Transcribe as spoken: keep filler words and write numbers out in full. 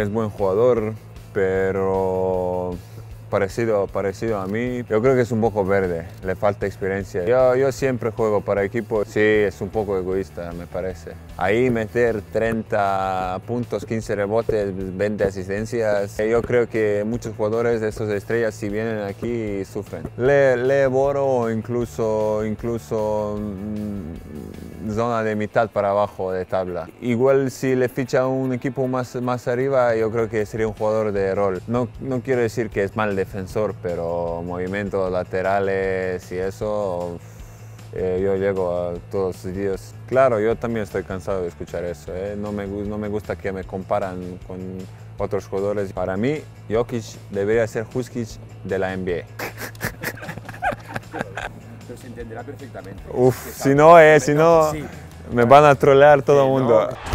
Es buen jugador, pero parecido, parecido a mí. Yo creo que es un poco verde, le falta experiencia. Yo, yo siempre juego para equipo, sí, es un poco egoísta, me parece. Ahí meter treinta puntos, quince rebotes, veinte asistencias. Yo creo que muchos jugadores de estas estrellas, si vienen aquí, sufren. Le, le Boro o incluso, incluso mmm, zona de mitad para abajo de tabla. Igual si le ficha un equipo más, más arriba, yo creo que sería un jugador de rol. No, no quiero decir que es mal defensor, pero movimientos laterales y eso, eh, yo llego a todos los días. Claro, yo también estoy cansado de escuchar eso. Eh. No, me, no me gusta que me comparan con otros jugadores. Para mí, Jokic debería ser Huskic de la N B A. Pero se entenderá perfectamente. Uf, si no, eh, si no, me van a trolear todo el mundo.